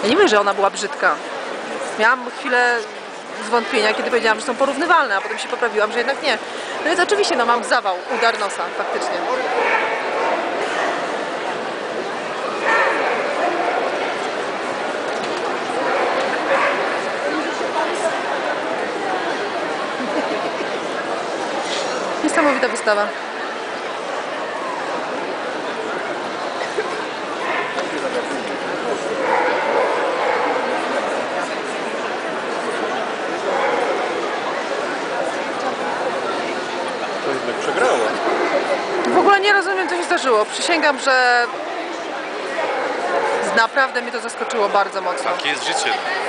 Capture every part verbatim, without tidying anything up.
Ja nie wiem, że ona była brzydka. Miałam chwilę zwątpienia, kiedy powiedziałam, że są porównywalne, a potem się poprawiłam, że jednak nie. No więc oczywiście, no mam zawał, udar nosa, faktycznie. Niesamowita wystawa. To jednak przegrała. W ogóle nie rozumiem, co się zdarzyło. Przysięgam, że naprawdę mnie to zaskoczyło bardzo mocno. Takie jest życie.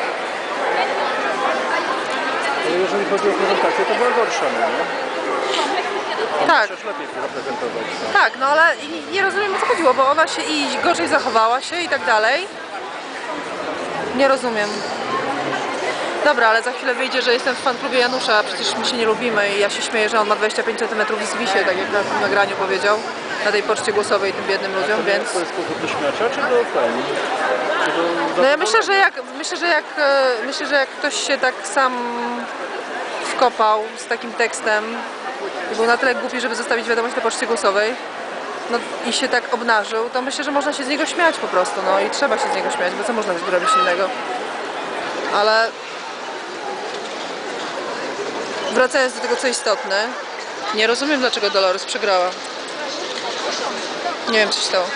Ale jeżeli chodzi o prezentację, to była gorsza, nie? Tak. Przecież lepiej zaprezentować. Tak, no ale nie rozumiem, o co chodziło, bo ona się i gorzej zachowała się i tak dalej. Nie rozumiem. Dobra, ale za chwilę wyjdzie, że jestem w fanklubie Janusza, a przecież my się nie lubimy i ja się śmieję, że on ma dwadzieścia pięć centymetrów i zwisie, tak jak na tym nagraniu powiedział, na tej poczcie głosowej tym biednym ludziom, to więc... To jest sposób do śmiacia, czy do ten? Czy do No ja myślę, że jak, myślę, że jak, e, myślę, że jak ktoś się tak sam wkopał z takim tekstem i był na tyle głupi, żeby zostawić wiadomość na poczcie głosowej, no i się tak obnażył, to myślę, że można się z niego śmiać po prostu, no i trzeba się z niego śmiać, bo co można zrobić innego. Ale wracając do tego, co istotne, nie rozumiem, dlaczego Dolores przegrała. Nie wiem, co się stało.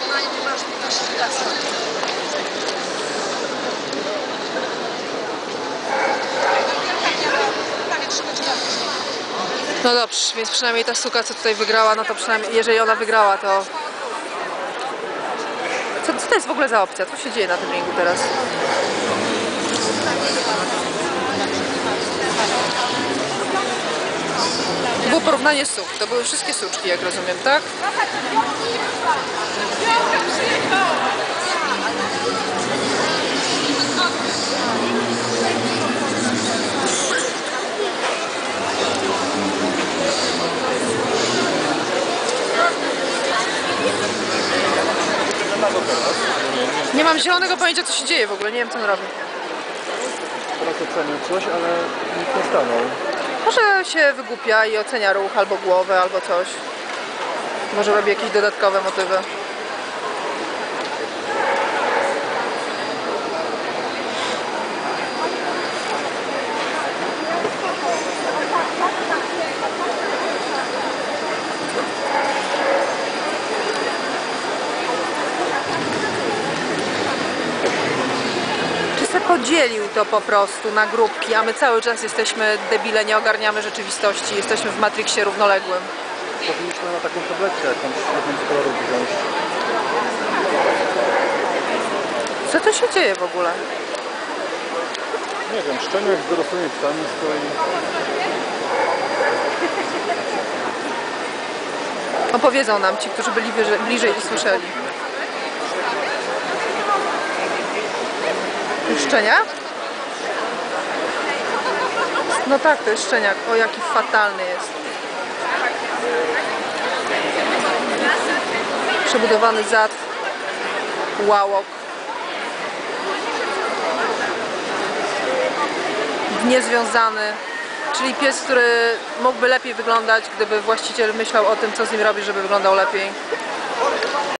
No dobrze, więc przynajmniej ta suka, co tutaj wygrała, no to przynajmniej, jeżeli ona wygrała, to... Co, co to jest w ogóle za opcja? Co się dzieje na tym ringu teraz? To było porównanie suk. To były wszystkie suczki, jak rozumiem, tak? Nie mam zielonego pojęcia, co się dzieje w ogóle. Nie wiem, co on robi. Teraz ocenił coś, ale nikt nie stanął. Może się wygłupia i ocenia ruch, albo głowę, albo coś. Może robi jakieś dodatkowe motywy. Podzielił to po prostu na grupki, a my cały czas jesteśmy debile, nie ogarniamy rzeczywistości, jesteśmy w Matrixie równoległym. Powinniśmy na taką tabletkę jakąś jedną z kolorów wziąć. Co to się dzieje w ogóle? Nie wiem, szczeniak z dorosłymi psami stoi. Opowiedzą nam ci, którzy byli wyżej, bliżej i słyszeli. Szczeniak? No tak, to jest szczeniak. O, jaki fatalny jest. Przebudowany zad. Łałok. Niezwiązany. Czyli pies, który mógłby lepiej wyglądać, gdyby właściciel myślał o tym, co z nim robi, żeby wyglądał lepiej.